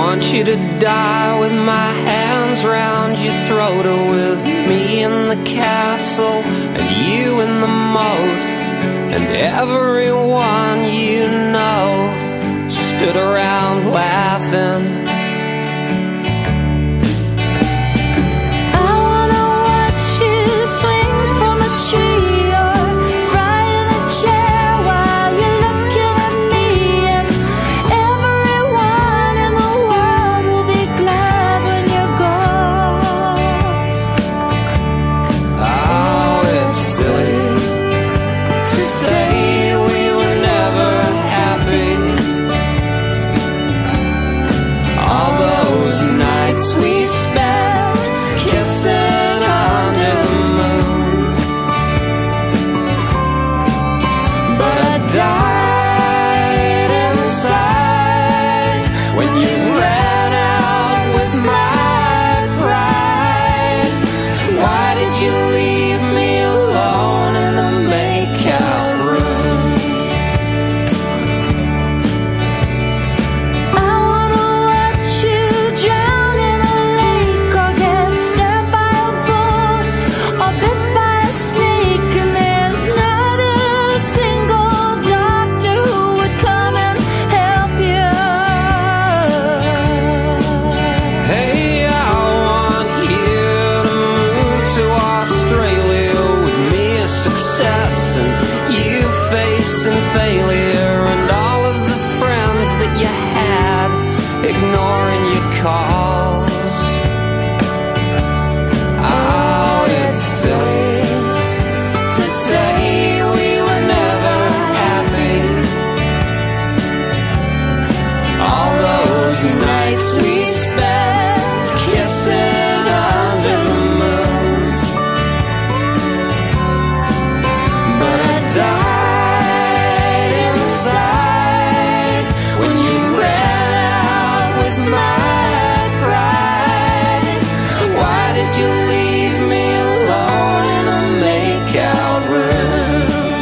want you to die with my hands round your throat, or with me in the castle and you in the moat, and everyone you know stood around laughing. I wanna watch you swing from a tree, or fry in a chair while you're looking at me, and everyone in the world will be glad when you're gone. Oh, it's silly to say we were never happy. All those nights we spent kissing under the moon, but I died inside when you ran out with my pride. Why did you leave me alone in the makeout room? I wanna watch you drown in a lake, or get stabbed by a bull, or bit by a snake, and there's not a single doctor who would come and help you. Hey, I want you to move to Australia with me, a success, and you facing failure, and all of the friends that you had ignoring your calls. Oh, it's silly to say we were never happy. All those nights we spent kissing under the moon, but I died inside when you ran out with my pride. Why did you leave me alone in a makeout room?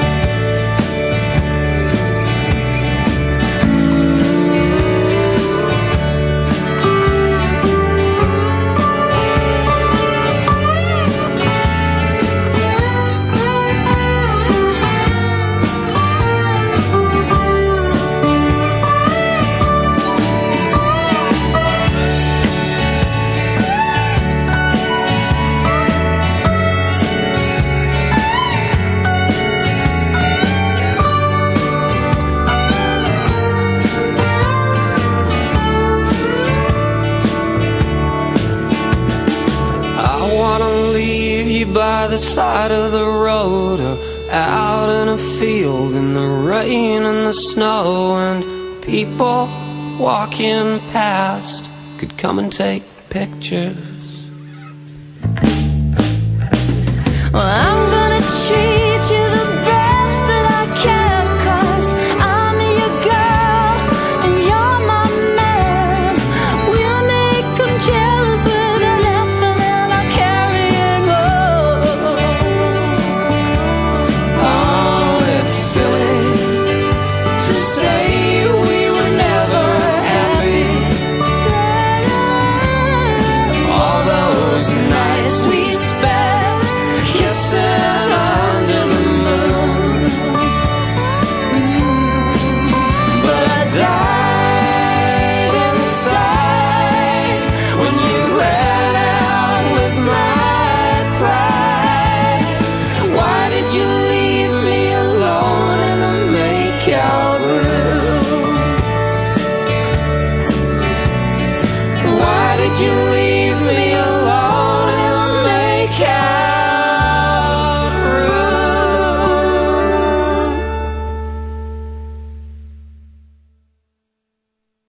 I wanna leave you by the side of the road, or out in a field in the rain and the snow, and people walking past could come and take pictures.